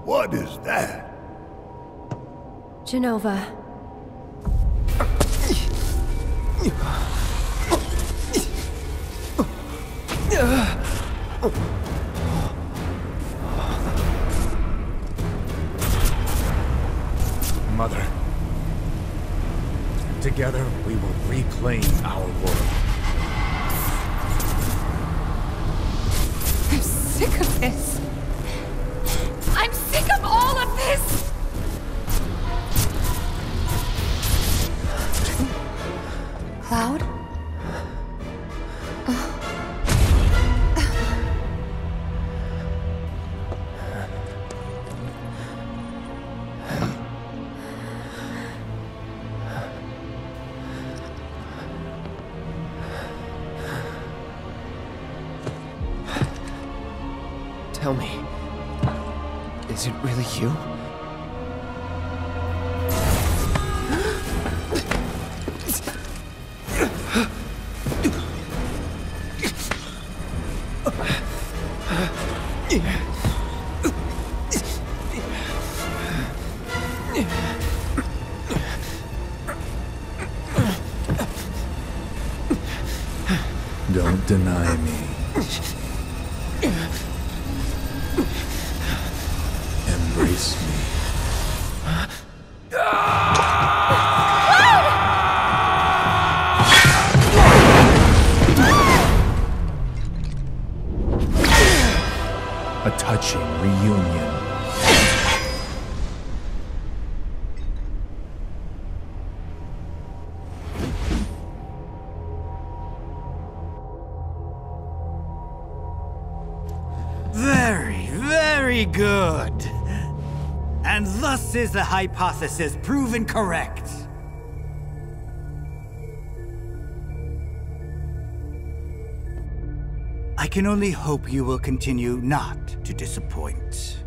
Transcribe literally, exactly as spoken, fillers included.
What is that? Genova. Mother. Together, we will reclaim our world. I'm sick of this. I'm sick of all of this! Cloud? Tell me, is it really you? Don't deny me. Embrace me. A touching reunion. Very, very good. And thus is the hypothesis proven correct. I can only hope you will continue not to disappoint.